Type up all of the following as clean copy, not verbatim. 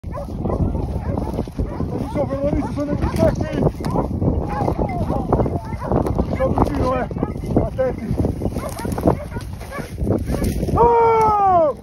Non so per l'ho visto, sono distretti. Sono vicino, attenti. Oh!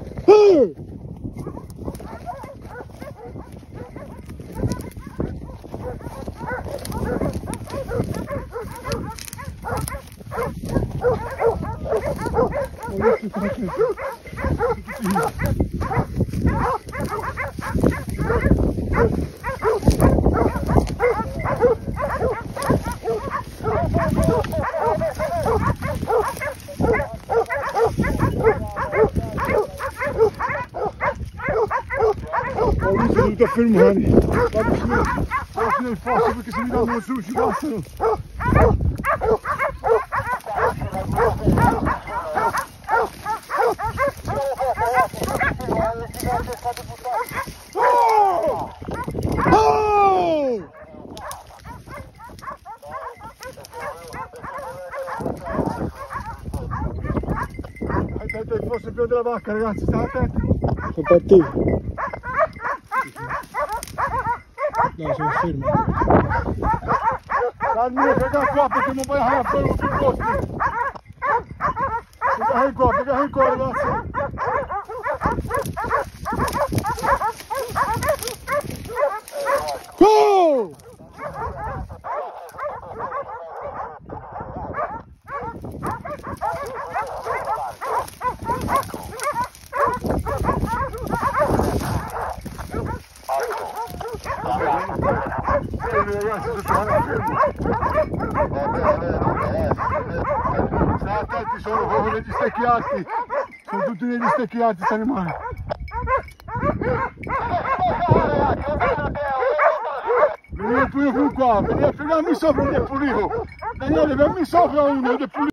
Ho dovuto fermare, vado fino al fosso perché se mi danno su ci passano. Oh! Oh! Attento al fosso più della vacca, ragazzi, state attenti. Sono partiti. No, sono fermo. Calmi, pega qua perché non vai a fare più posti. Pega qua, ragazzi. Oh! Ragazzi, attenti, sono proprio degli stecchiati, sono tutti degli stecchiati questi animali. Vieni pure qua, vieni a fregarmi sopra ed è pulito. Daniele, vieni sopra uno ed è pulito.